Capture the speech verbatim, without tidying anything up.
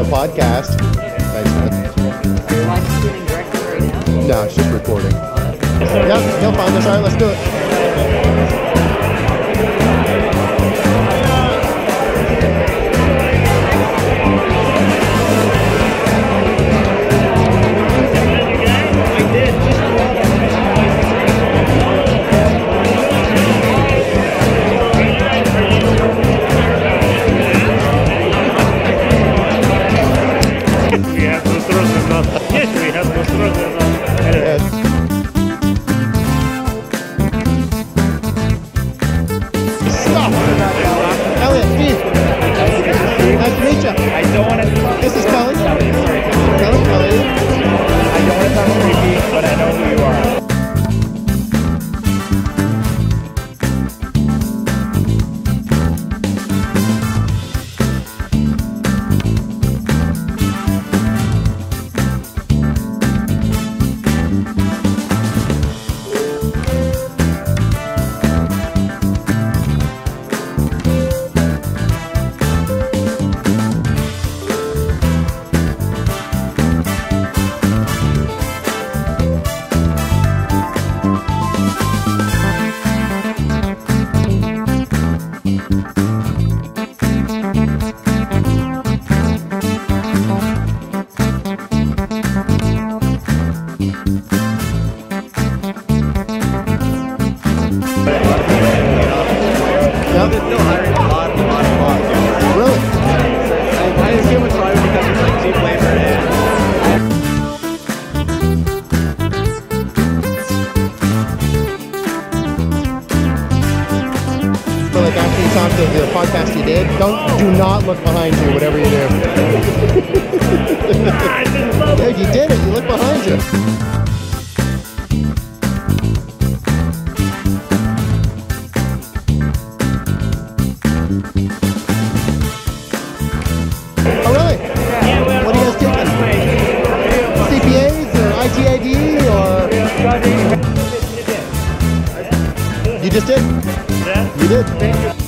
the podcast. Thanks, man. Live streaming directly right now? No, it's just recording. Yep, he'll find us. All right, let's do it. Elliot, Steve. Nice to meet you. I don't want to. This is Kelly. Kelly, sorry. Kelly, Kelly. I don't want to sound creepy, but I know who you are. Still hiring a lot, a lot, a lot. Really? I assume it's probably because it's like cheap labor and. So like after you talk to the podcast you did, don't do not look behind you, whatever you do. Dude, you did it. You look behind you. Oh really? Yeah, well, What are you guys taking? C P As or I T I D or? You just did? Yeah? You did?